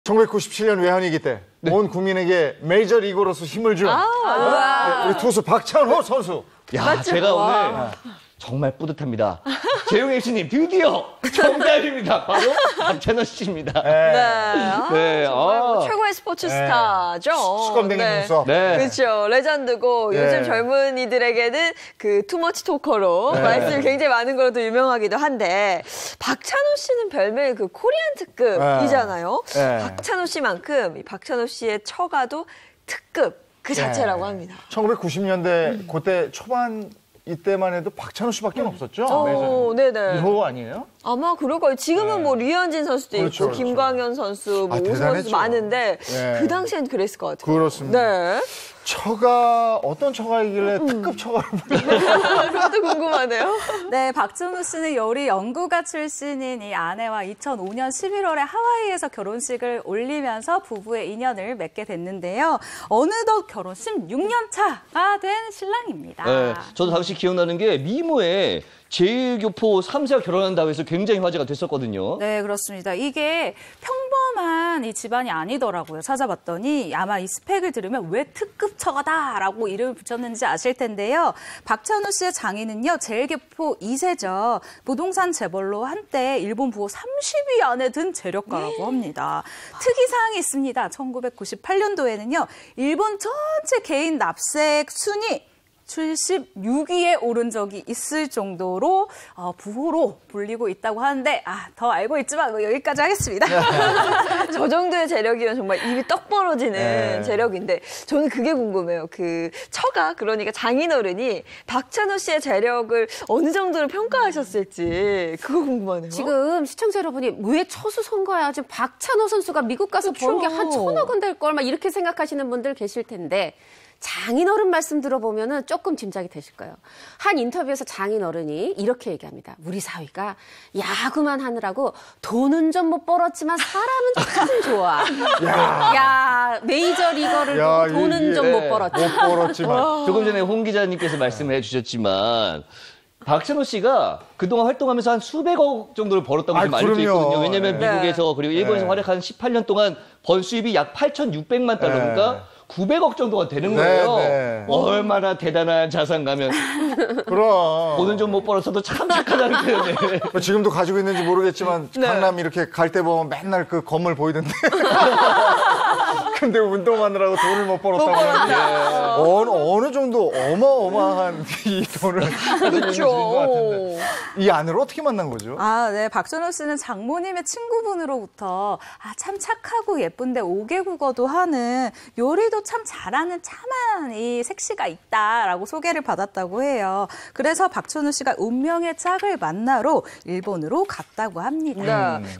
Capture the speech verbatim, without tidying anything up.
천구백구십칠 년 외환위기 때 온 네. 국민에게 메이저리거로서 힘을 준 아, 네, 우리 투수 박찬호 선수. 야, 맞죠? 제가 와. 오늘 정말 뿌듯합니다. 재용 엠씨님 드디어 정답입니다. 바로 박찬호 씨입니다. 네, 네. 네. 아, 아. 최고의 스포츠 네. 스타죠. 수검댕이 네. 눈썹. 네. 그렇죠. 레전드고 네. 요즘 젊은이들에게는 그 투머치 토커로 네. 말씀이 굉장히 많은 걸로도 유명하기도 한데 박찬호 씨는 별명이 그 코리안 특급이잖아요. 네. 박찬호 씨만큼 이 박찬호 씨의 처가도 특급 그 자체라고 네. 합니다. 천구백구십 년대 음. 그때 초반 이때만 해도 박찬호 씨밖에 음. 없었죠? 오, 네네. 이거 아니에요? 아마 그럴 거예요. 지금은 네. 뭐 류현진 선수도 그렇죠, 있고 그렇죠. 김광현 선수, 뭐 아, 오승원 선수 많은데 네. 그 당시엔 그랬을 것 같아요. 그렇습니다. 네. 처가 어떤 처가이길래 음. 특급 처가를 그것도 궁금하네요. 네, 박찬호 씨는 요리 연구가 출신인 이 아내와 이천오 년 십일월에 하와이에서 결혼식을 올리면서 부부의 인연을 맺게 됐는데요. 어느덧 결혼 십육 년 차가 된 신랑입니다. 네, 저도 당시 기억나는 게 미모에 제일교포 삼 세가 결혼한다고 해서 굉장히 화제가 됐었거든요. 네, 그렇습니다. 이게 평범한 이 집안이 아니더라고요. 찾아봤더니 아마 이 스펙을 들으면 왜 특급 처가다라고 이름을 붙였는지 아실 텐데요. 박찬호 씨의 장인은요, 제일교포 이 세죠. 부동산 재벌로 한때 일본 부호 삼십 위 안에 든 재력가라고 합니다. 특이사항이 있습니다. 천구백구십팔 년도에는요, 일본 전체 개인 납세액 순위 칠십육 위에 오른 적이 있을 정도로 어, 부호로 불리고 있다고 하는데 아, 더 알고 있지만 뭐 여기까지 하겠습니다. 저 정도의 재력이면 정말 입이 떡 벌어지는 네. 재력인데 저는 그게 궁금해요. 그 처가 그러니까 장인어른이 박찬호 씨의 재력을 어느 정도로 평가하셨을지 그거 궁금하네요. 지금 시청자 여러분이 왜 처수 선거야? 지금 박찬호 선수가 미국 가서 번 게 한 천억 원 될 걸 막 이렇게 생각하시는 분들 계실 텐데 장인어른 말씀 들어보면은 조금 짐작이 되실 거예요. 한 인터뷰에서 장인어른이 이렇게 얘기합니다. 우리 사위가 야구만 하느라고 돈은 좀 못 벌었지만 사람은 참 좋아. 야, 야 메이저 리거를 야, 보고 돈은 좀 못 벌었지. 못 벌었지만. 조금 전에 홍 기자님께서 말씀을 해주셨지만 박찬호 씨가 그동안 활동하면서 한 수백억 정도를 벌었다고 아, 좀 알려져 있거든요. 왜냐하면 네. 미국에서 그리고 일본에서 네. 활약한 십팔 년 동안 번 수입이 약 팔천육백만 달러, 네. 그러니까 구백억 정도가 되는 네, 거예요. 네. 얼마나 대단한 자산가면. 그럼. 돈은 좀 못 벌었어도 참 착하다는 표현을. 지금도 가지고 있는지 모르겠지만 네. 강남 이렇게 갈 때 보면 맨날 그 건물 보이던데. 근데 운동하느라고 돈을 못 벌었다고 하는데 어느, 어느 정도 어마어마한 이 돈을 가지고 있는 것 같은데. 이 아내를 어떻게 만난 거죠? 아, 네. 박찬호 씨는 장모님의 친구분으로부터 아, 참 착하고 예쁜데 오 개 국어도 하는 요리도 참 잘하는 참한 이 색시가 있다라고 소개를 받았다고 해요. 그래서 박찬호 씨가 운명의 짝을 만나러 일본으로 갔다고 합니다. 네.